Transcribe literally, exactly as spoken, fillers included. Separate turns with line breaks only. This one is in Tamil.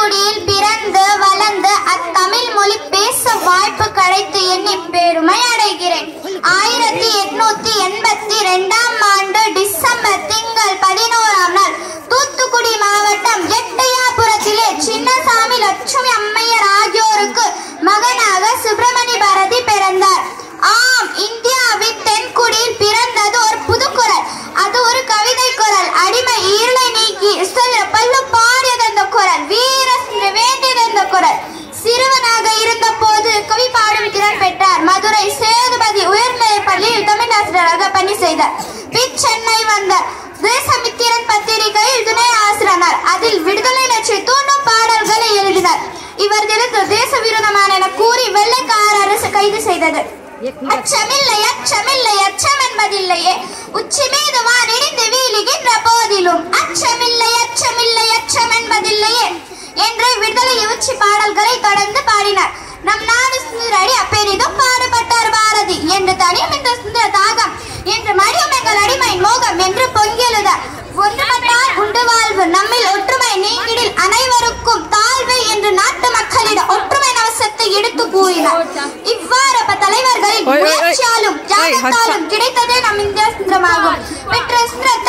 தென்குடியில் பிறந்து வளர்ந்து அத்தமிழ் மொழி பேச வாய்ப்பு கிடைத்து எண்ணி பெருமை அடைகிறேன். ஆயிரத்தி எட்நூத்தி எண்பத்தி இரண்டாம் ஆண்டு டிசம்பர் திங்கள் பதினோராம் நாள் தூத்துக்குடி மாவட்டம் எட்டயாபுரத்திலே சின்னசாமி லட்சுமி அம்மையர் ஆகியோருக்கு மகனாக சுப்பிரமணி பாரதி பிறந்தார். ஆம், இந்தியாவின் தென்குடியில் பிறந்தது ஒரு புதுக்குரல். அது ஒரு கவிதை குரல். அடிமை ஈரலை நீக்கி பல்லு பாடியது அந்த குரல். வீர வேண்டியது அந்த குரல். சிறுவனாக இருந்த போது கவி பாடும் திறன் பெற்றார். மதுரை சேதுபதி உயர்நிலை பள்ளியில் தமிழாசிரியராக பணி செய்தார். பின் சென்னை வந்தார். தேசமித்திரன் பத்திரிகையில் துணை ஆசிரியர். அதில் விடுதலை நெற்றி தூண்டும் பாடல்களை எழுதினார். இவர் தேச விரோதமான என கூறி வெள்ளைக்கார அரசு கைது செய்தது. அச்சமில்லை அச்சமில்லை அச்சம் என்பதில்லையே, உச்சி மீது வானிடிந்து வீழுகின்ற போதிலும் அச்சமில்லை அச்சமில்லை அச்சம் என்பதில்லையே என்று விடுதலை உச்சி பாடல்களை தொடர்ந்து பாடினார். நம் நாடு சுந்தரடி அப்பெரிதும் பாடுபட்டார் பாரதி என்று தனியும் இந்த சுந்தர தாகம் என்று மடியும் எங்கள் அடிமை மோகம் என்று பொங்கியெழுதார். ஒன்றுபட்டால் உண்டு வாழ்வு, நம்மில் ஒற்றுமை நீங்கிடில் அனைவருக்கும் தாழ்வு என்று நாட்டு மக்களிடம் ஒற்றுமை அவசியத்தை எடுத்து கூறினார். இவ்வாறு தலைவர்களின் முயற்சியாலும் தியாகத்தாலும் கிடைத்ததே நம் இந்திய சுதந்திரமாகும். பெற்ற சுதந்திர